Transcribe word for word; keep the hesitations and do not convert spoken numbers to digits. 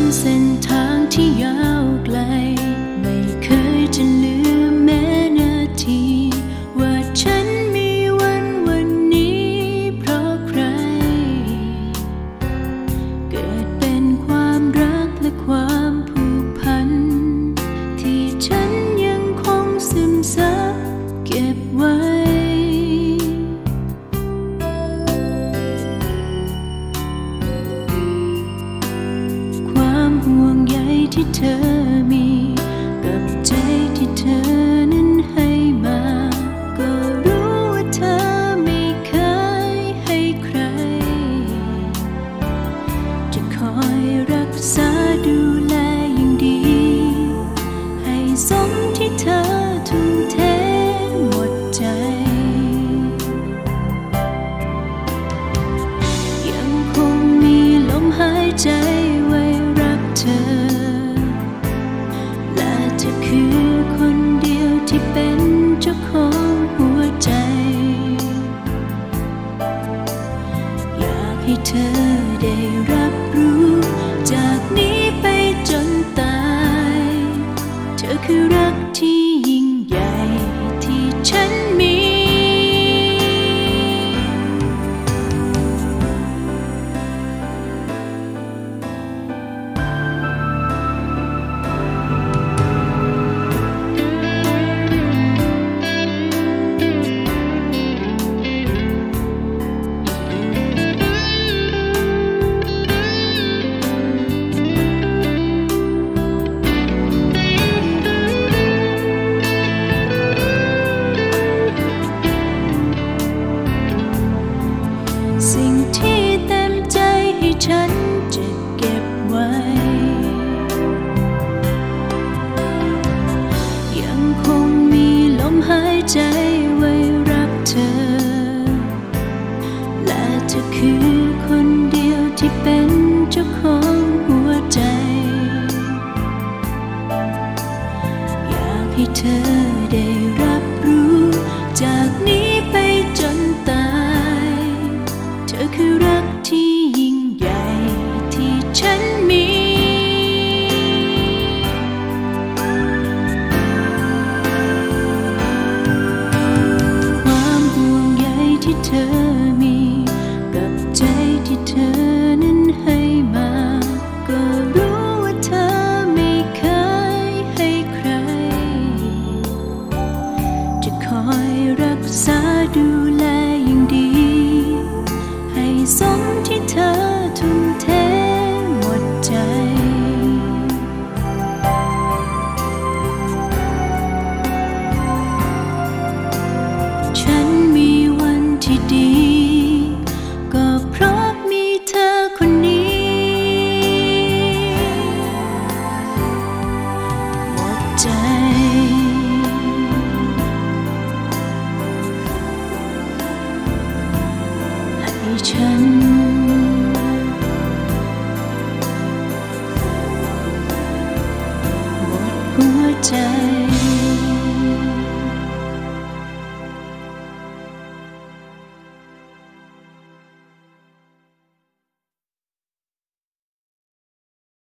เส้นทางที่ยาวไกลไม่เคยจะลืมแม้นาทีว่าฉันมีวันวันนี้เพราะใครเกิดเป็นความรักและความผูกพันที่ฉันยังคงซึมซับเก็บไว้ห่วงใยที่เธอมีกับใจที่เธอนั้นให้มาก็รู้ว่าเธอไม่เคยให้ใครจะคอยรักษาดูแลอย่างดีให้สมที่เธอทุ่มเทหมดใจยังคงมีลมหายใจไว้และเธอคือคนเดียวที่เป็นเจ้าของหัวใจอยากให้เธอได้รับรู้จากนี้ไปจนตายเธอคือรักที่ยิ่งใหญ่ที่ฉันมีสิ่งที่เต็มใจให้ฉันจะเก็บไว้ยังคงมีลมหายใจไว้รักเธอและเธอคือคนเดียวที่เป็นเจ้าของหัวใจอยากให้เธอได้รับรู้จากนี้ไปจนตายเธอคือรักที่ยิ่งใหญ่ที่ฉันมีความห่วงใยที่เธอมีกับใจที่เธอนั้นให้มาก็รู้ว่าเธอไม่เคยให้ใครจะคอยรักษาดูแลอย่างดีให้สมที่เธอทุ่มเทหมดใจฉันมีวันที่ดีก็เพราะมีเธอคนนี้หมดใจให้ฉันหมดหัวใจ